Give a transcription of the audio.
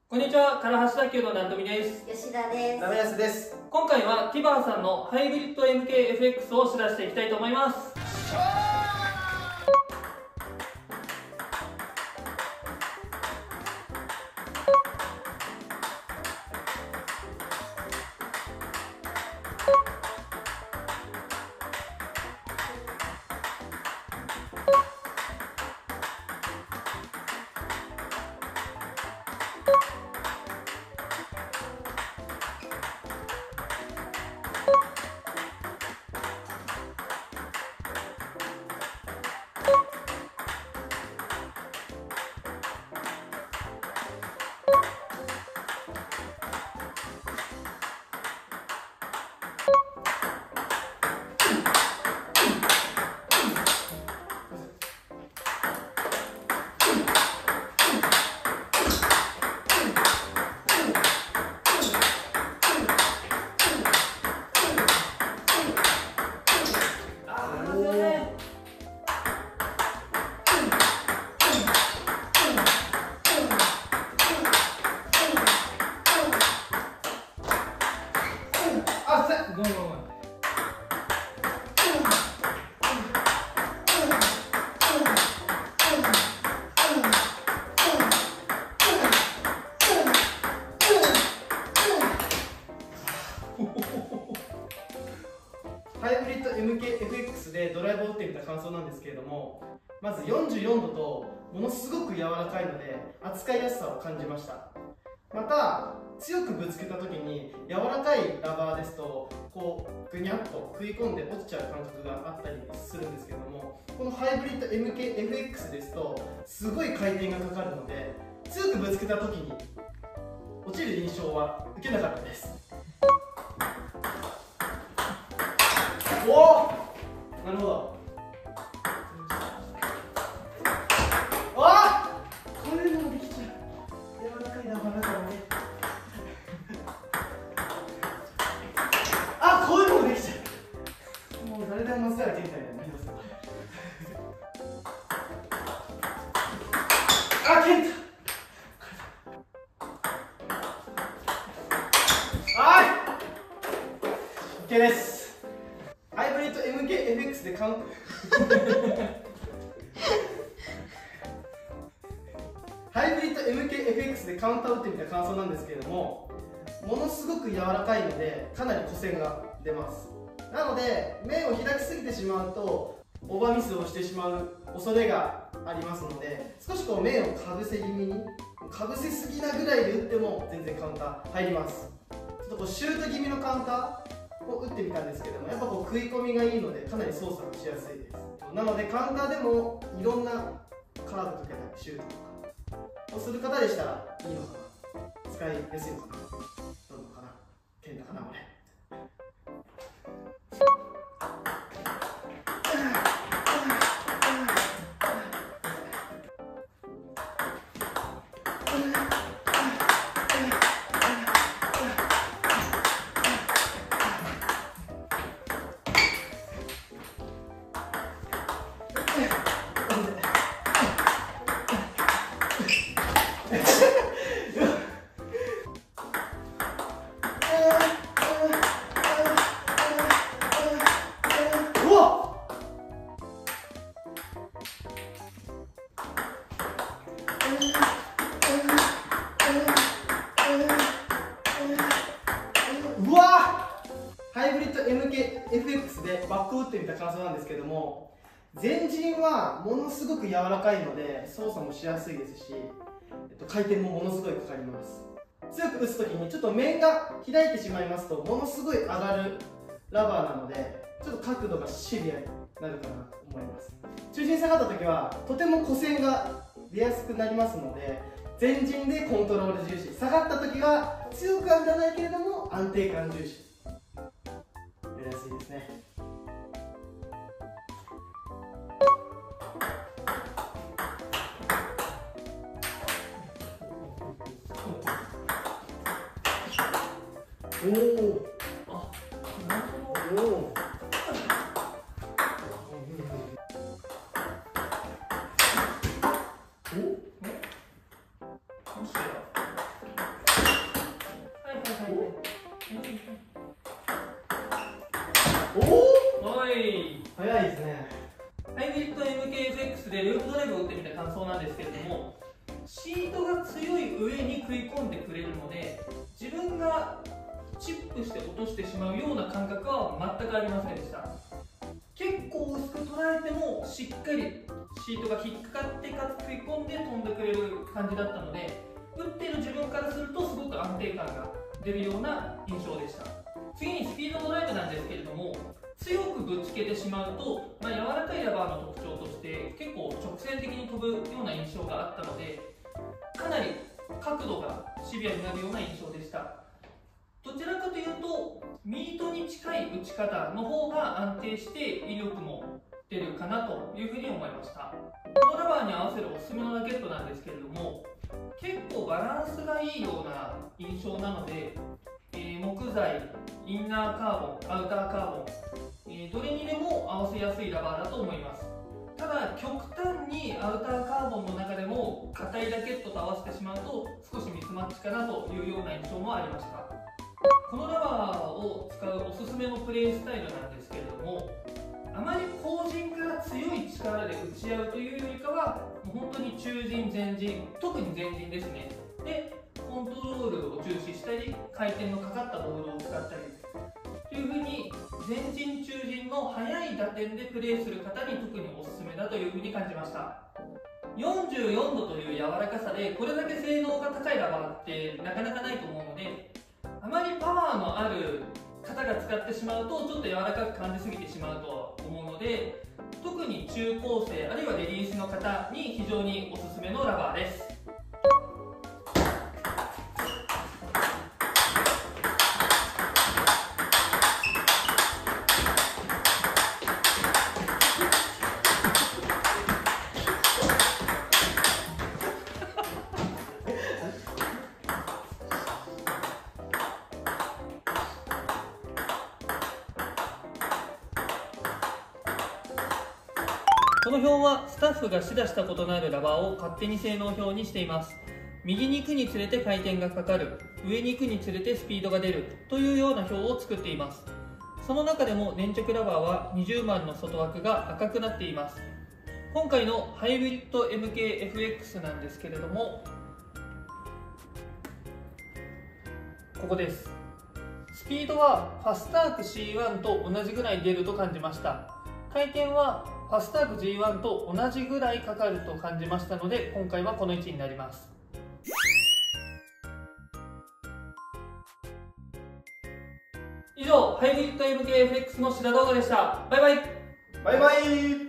こんにちは、唐橋卓球のなとみです。 吉田です。 長安です。 今回はティバーさんのハイブリッド MKFX を知らせていきたいと思います。ごめんごめん。 ハイブリッド MKFX でドライブを打ってみた感想なんですけれども、まず44度とものすごく柔らかいので扱いやすさを感じました。また強くぶつけた時に柔らかいラバーですとこうぐにゃっと食い込んで落ちちゃう感覚があったりするんですけども、このハイブリッド MKFX ですとすごい回転がかかるので強くぶつけた時に落ちる印象は受けなかったです。おお、なるほど。ああ、こういうのもできちゃう。柔らかいラバーだからね。あ、こういうのもできちゃう。もう誰でも松平健太みたいになりますよ。あ、健太。はい。OK です。ハイブリッド MKFX でカウントハイブリッド MKFX でカウンターを打ってみた感想なんですけれども、ものすごく柔らかいのでかなり弧線が出ます。なので面を開きすぎてしまうとオーバーミスをしてしまう恐れがありますので、少しこう面をかぶせ気味に、かぶせすぎなぐらいで打っても全然カウンター入ります。ちょっとこうシュート気味のカウンターを打ってみたんですけども、やっぱこう食い込みがいいのでかなり操作がしやすいです。なのでカウンターでもいろんなカーブとかシュートとかをする方でしたらいいのかな、使いやすいのかな、どうなのかな、健太かなこれ。うわー、ハイブリッド MKFX でバックを打ってみた感想なんですけども、前陣はものすごく柔らかいので操作もしやすいですし、回転もものすごいかかります。強く打つ時にちょっと面が開いてしまいますとものすごい上がるラバーなので、ちょっと角度がシビアになるかなと思います。中心下がった時はとても弧線が出やすくなりますので、前陣でコントロール重視、下がった時は強くは打たないけれども安定感重視、やりやすいですね。おお、あ、なるほど。おお、 おい、 早いですね。 ハイブリッド MKFX でループドライブを打ってみた感想なんですけれども、シートが強い上に食い込んでくれるので、自分がチップして落としてしまうような感覚は全くありませんでした。結構薄く捉えてもしっかりシートが引っかかってかつ食い込んで飛んでくれる感じだったので、打ってる自分からするとすごく安定感が出るような印象でした。次にスピードドライブなんですけれども、強くぶつけてしまうと、柔らかいラバーの特徴として結構直線的に飛ぶような印象があったので、かなり角度がシビアになるような印象でした。どちらかというとミートに近い打ち方の方が安定して威力も出るかなというふうに思いました。このラバーに合わせるおすすめのラケットなんですけれども、結構バランスがいいような印象なので、木材、インナーカーボン、アウターカーボン、どれにでも合わせやすいラバーだと思います。ただ極端にアウターカーボンの中でも硬いラケットと合わせてしまうと少しミスマッチかなというような印象もありました。このラバーを使うおすすめのプレースタイルなんですけれども、あまり後陣から強い力で打ち合うというよりかは、もう本当に中陣、前陣、特に前陣ですね。で、コントロールを重視したり、回転のかかったボールを使ったりというふうに、前陣、中陣の速い打点でプレーする方に特におすすめだというふうに感じました。44度という柔らかさでこれだけ性能が高いラバーってなかなかないと思うので、あまりパワーのある方が使ってしまうとちょっと柔らかく感じすぎてしまうとは思うので、特に中高生あるいはレディースの方に非常におすすめのラバーです。この表はスタッフが試打したことのあるラバーを勝手に性能表にしています。右に行くにつれて回転がかかる、上に行くにつれてスピードが出るというような表を作っています。その中でも粘着ラバーは20番の外枠が赤くなっています。今回のハイブリッド MKFX なんですけれども、ここです。スピードはファスターク C1 と同じぐらい出ると感じました。回転はファスターク G1 と同じぐらいかかると感じましたので、今回はこの位置になります。以上、ハイブリッド MKFX の試打動画でした。バイバイ。 バイバイ。